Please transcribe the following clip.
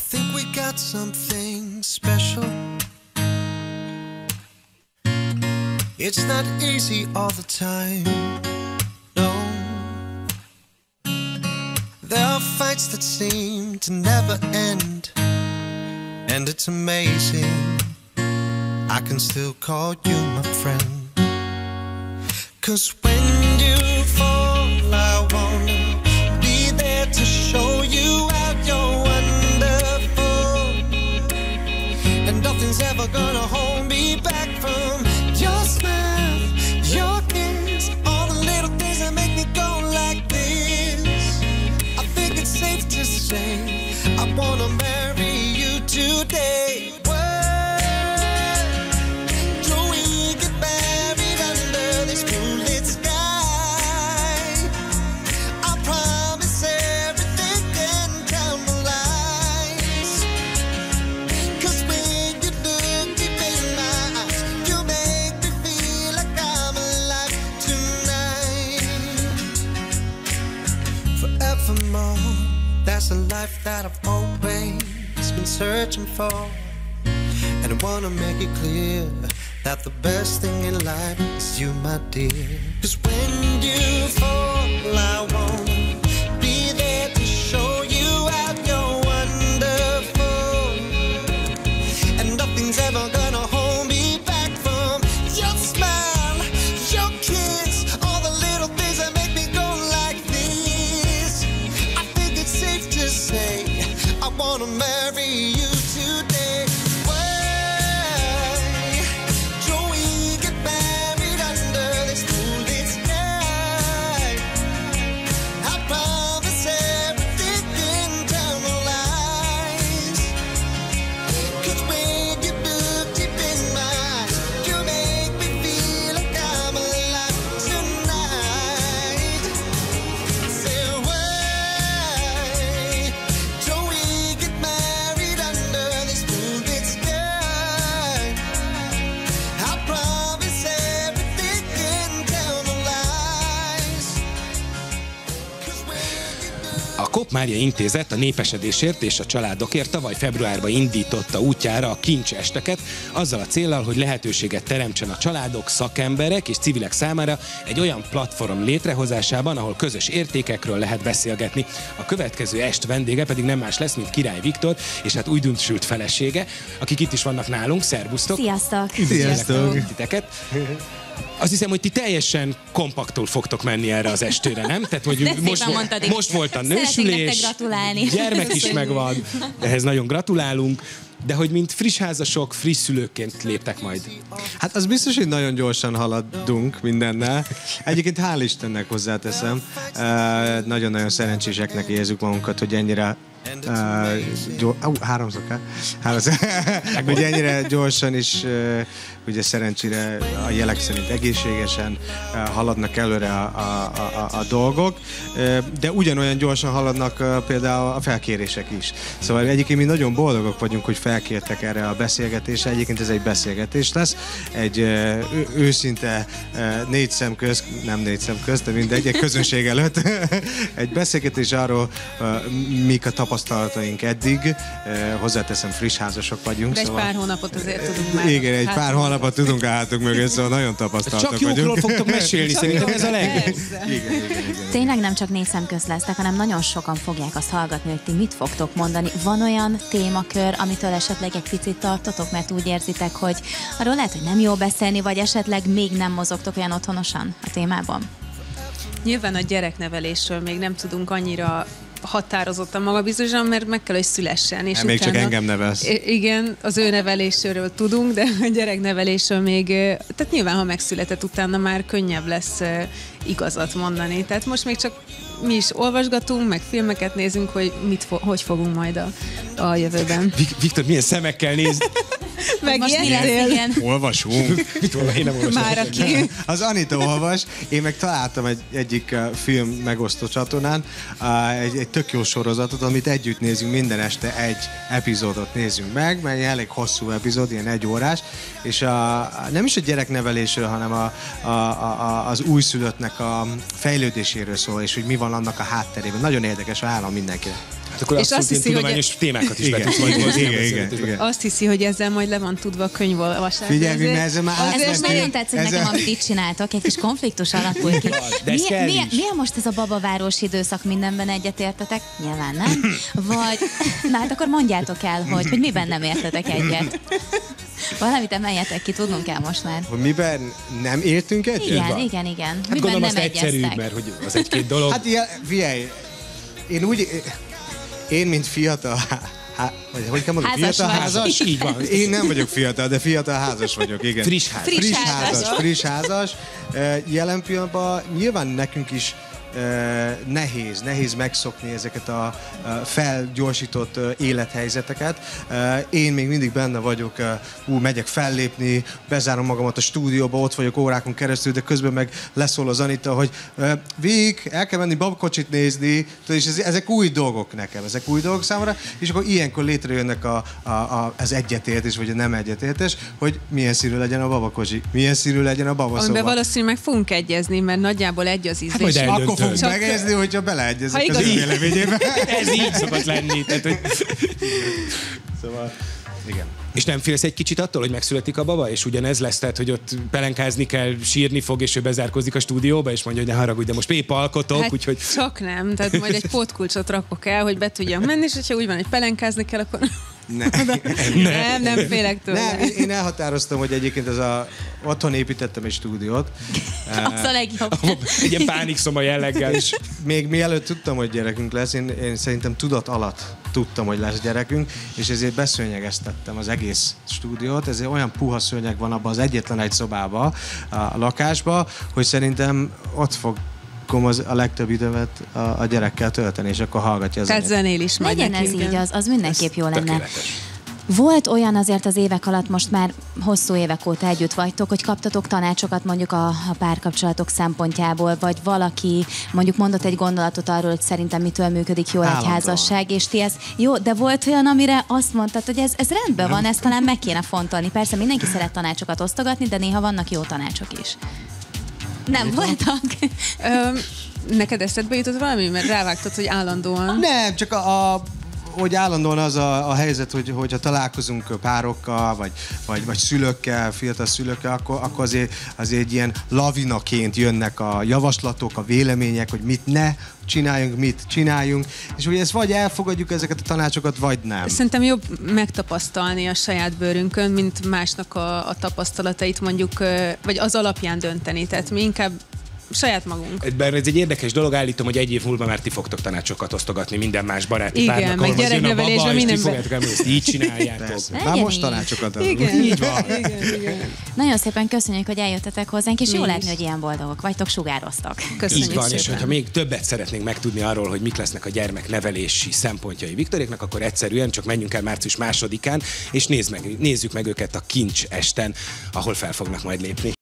think we got something special. It's not easy all the time, no. There are fights that seem to never end, and it's amazing I can still call you my friend. 'Cause when you fall, I wanna be there to show you how you're wonderful, and nothing's ever gonna hold me back from your smile, your kiss, all the little things that make me go like this. I think it's safe to say I wanna marry you today. That's a life that I've always been searching for, and I wanna make it clear that the best thing in life is you, my dear. 'Cause when you fall, I wanna be there to show you how you're wonderful, and nothing's ever gonna hold me back from your smile, your kiss, all the little things that make me go like this. I think it's safe to say I wanna marry you today. Why don't we get married under this moonlit sky? I promise everything can tell no lies. 'Cause when you look deep in my eyes, you make me feel like I'm alive tonight. Say why don't we get married under this moonlit sky? I promise everything can tell no lies. 'Cause when you look. A Kopp Mária Intézet a népesedésért és a családokért tavaly februárban indította útjára a Kincs esteket, azzal a céllal, hogy lehetőséget teremtsen a családok, szakemberek és civilek számára egy olyan platform létrehozásában, ahol közös értékekről lehet beszélgetni. A következő est vendége pedig nem más lesz, mint Király Viktor, és hát újdonsült felesége, akik itt is vannak nálunk. Szervusztok! Sziasztok! Üdvözlök titeket! Azt hiszem, hogy ti teljesen kompaktul fogtok menni erre az estőre, nem? Tehát, hogy most volt a nősülés, gratulálni. gyermek is megvan, ehhez nagyon gratulálunk, de hogy mint friss házasok, friss szülőként léptek majd. Hát az biztos, hogy nagyon gyorsan haladunk mindennel. Egyébként hál' Istennek hozzáteszem, nagyon-nagyon szerencséseknek érzük magunkat, hogy ennyire hogy ennyire gyorsan és ugye szerencsére a jelek szerint egészségesen haladnak előre a dolgok, de ugyanolyan gyorsan haladnak például a felkérések is. Szóval egyébként mi nagyon boldogok vagyunk, hogy felkértek erre a beszélgetésre. Egyébként ez egy beszélgetés lesz, egy őszinte négy szem közt, de mindegy, egy közönség előtt egy beszélgetés arról, mik a tapasztalataink eddig. Hozzáteszem, friss házasok vagyunk. De egy szóval... pár hónapot azért tudunk már. Igen, egy pár hónapot tudunk a hátunk mögött, szóval nagyon tapasztaltak vagyunk. Csak jókról fogtok mesélni, szerintem ez a legjobb. Igen. Tényleg nem csak négy szem közt lesznek, hanem nagyon sokan fogják azt hallgatni, hogy ti mit fogtok mondani. Van olyan témakör, amitől esetleg egy picit tartotok, mert úgy érzitek, hogy arról lehet, hogy nem jó beszélni, vagy esetleg még nem mozogtok olyan otthonosan a témában? Nyilván a gyereknevelésről még nem tudunk annyira határozottan magabiztosan, mert meg kell, hogy szülessen. És még csak engem nevelsz. Igen, az ő neveléséről tudunk, de a gyereknevelésről még, tehát nyilván, ha megszületett, utána már könnyebb lesz igazat mondani. Tehát most még csak mi is olvasgatunk, meg filmeket nézünk, hogy hogy fogunk majd a jövőben. Viktor, milyen szemekkel néz? Igen. Olvasunk. Én nem olvasom. Már aki. Az Anita olvas, én meg találtam egyik film megosztó csatornán egy tök jó sorozatot, amit együtt nézünk, minden este egy epizódot nézzünk meg, mert egy elég hosszú epizód, ilyen 1 órás, és nem is a gyereknevelésről, hanem az újszülöttnek a fejlődéséről szól, és hogy mi van annak a hátterében. Nagyon érdekes, ajánlom mindenkinek. Akkor És azt hiszi, hogy tudományos témákat is be tudsz majd hozni. Igen. azt hiszi, hogy ezzel majd le van tudva a könyvolvasás. Figyelj, mert ezzel már Ez most nagyon tetszik nekem, amit itt csináltok, egy kis konfliktus alakul ki. De ez kell is. Milyen most ez a babavárós időszak, mindenben egyetértetek? Nyilván nem. Vagy, na hát akkor mondjátok el, hogy miben nem értetek egyet. Valamit emeljetek ki, tudnunk kell most már. Hogy miben nem értünk egyet? Igen. Hát Miben gondolom, nem azt egyszerűbb, egyeztek? mert hogy az egy-két dolog. Hát ilyen, figyelj, én mint fiatal, vagy hogy kell mondani? Házas Fiatal vagy. házas? Így van. Én nem vagyok fiatal, de fiatal házas vagyok, igen. Friss házas. Friss házas. Jelen pillanatban nyilván nekünk is nehéz megszokni ezeket a felgyorsított élethelyzeteket. Én még mindig benne vagyok, megyek fellépni, bezárom magamat a stúdióba, ott vagyok órákon keresztül, de közben meg leszól az Anita, hogy Vik, el kell menni babakocsit nézni, és ezek új dolgok nekem, ezek új dolgok számomra, és akkor ilyenkor létrejönnek az egyetértés, vagy a nem egyetértés, hogy milyen színű legyen a babakocsi, milyen színű legyen a babaszoba. Amiben valószínűleg meg fogunk egyezni, mert nagyjából egy az ízlés. majd eldöntöd. Akkor fogunk Csak- megezni, hogyha beleegyezek az igaz- ő véleményébe. Ez így szokott lenni. Tehát, hogy... Szóval, igen. És nem félsz egy kicsit attól, hogy megszületik a baba, és ugyanez lesz, tehát, hogy ott pelenkázni kell, sírni fog, és ő bezárkózik a stúdióba, és mondja, hogy ne haragudj, de most épp alkotok, Hát úgyhogy... csak nem, tehát majd egy pótkulcsot rakok el, hogy be tudjam menni, és hogyha úgy van, hogy pelenkázni kell, akkor nem félek tőle. Nem, én elhatároztam, hogy egyébként otthon építettem egy stúdiót. Az a legjobb. Egy ilyen pánikszoma jelleggel is. Még mielőtt tudtam, hogy gyerekünk lesz, én szerintem tudat alatt tudtam, hogy lesz gyerekünk, és ezért beszőnyegeztettem az egész stúdiót. Ezért olyan puha szőnyeg van abban az egyetlen egy szobában, a lakásban, hogy szerintem ott fog a legtöbb időmet a gyerekkel tölteni, és akkor hallgatja az Tehát zenél is majd Legyen ez neki, így, igen. az mindenképp jó lenne. Tökéletes. Volt olyan azért az évek alatt, most már hosszú évek óta együtt vagytok, hogy kaptatok tanácsokat mondjuk a párkapcsolatok szempontjából, vagy valaki mondjuk mondott egy gondolatot arról, hogy szerintem mitől működik jól egy Állandóan. házasság, és ti ez jó, de volt olyan, amire azt mondtad, hogy ez rendben van, ezt talán meg kéne fontolni. Persze mindenki szeret tanácsokat osztogatni, de néha vannak jó tanácsok is. Nem voltak? Neked eszedbe jutott valami? Mert rávágtad, hogy állandóan. Nem, csak hogy állandóan az a helyzet, hogyha találkozunk párokkal, vagy szülőkkel, fiatal szülőkkel, akkor azért egy ilyen lavinaként jönnek a javaslatok, a vélemények, hogy mit ne csináljunk, mit csináljunk, és ugye ezt vagy elfogadjuk ezeket a tanácsokat, vagy nem. Szerintem jobb megtapasztalni a saját bőrünkön, mint másnak a tapasztalatait mondjuk, vagy az alapján dönteni. Tehát mi inkább saját magunk. Bár ez egy érdekes dolog, állítom, hogy egy év múlva már ti fogtok tanácsokat osztogatni minden más baráti Igen, párnak, meg ahol jön a gyereknevelésben baba, és ti mindenben. fogjátok elmondani, ezt így csináljátok. Persze. Legyen Már most így. tanácsokat adunk. Igen, Így van. igen. Nagyon szépen köszönjük, hogy eljöttetek hozzánk, és Mi jó is. látni, hogy ilyen boldogok vagytok, sugároztak. Köszönjük Így van, szépen. és hogyha még többet szeretnénk megtudni arról, hogy mik lesznek a gyermeknevelési szempontjai Viktoréknak, akkor egyszerűen csak menjünk el március 2-án, és nézzük meg őket a Kincs Esten, ahol fel fognak majd lépni.